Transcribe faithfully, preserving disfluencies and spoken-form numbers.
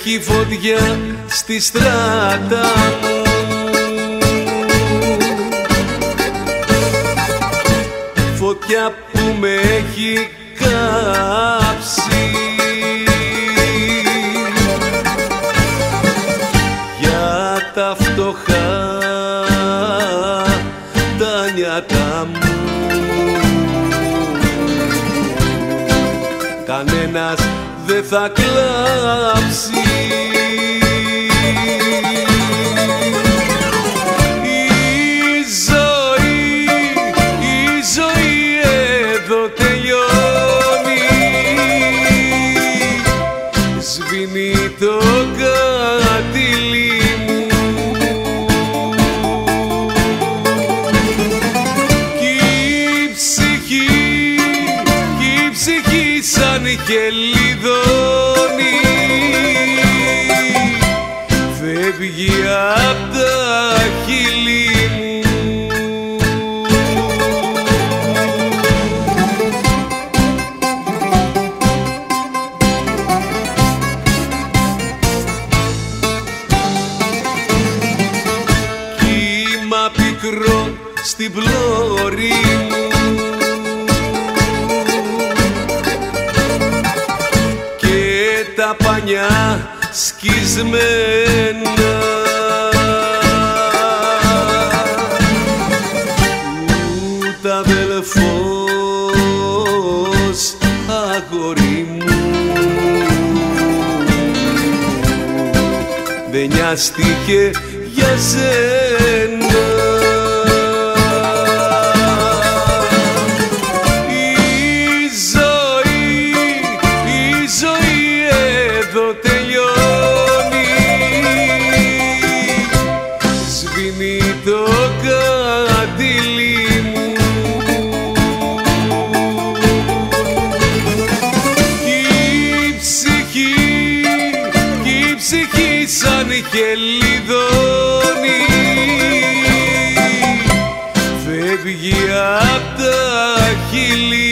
έχει φωτιά στη στράτα μου. Φωτιά που με έχει κάψει για τα φτωχά τα νιάτα μου. Κανένας δεν θα κλάψει. Η ζωή, η ζωή εδώ τελειώνει. Σβήνει το κατήλι μου κι η ψυχή, κι η ψυχή σαν χελιδόνι φεύγει απ' τα χείλη μου. Κύμα πικρό στην πλώρη μου και τα πανιά σκισμένα. Ούτε αδελφός αγόρι μου δεν νοιάστηκε για σένα. Η ζωή, η ζωή εδώ τελειώνει. Σβήνει το κατήλι μου κι η ψυχή, κι η ψυχή σαν χελιδόνι φεύγει απ' τα χείλη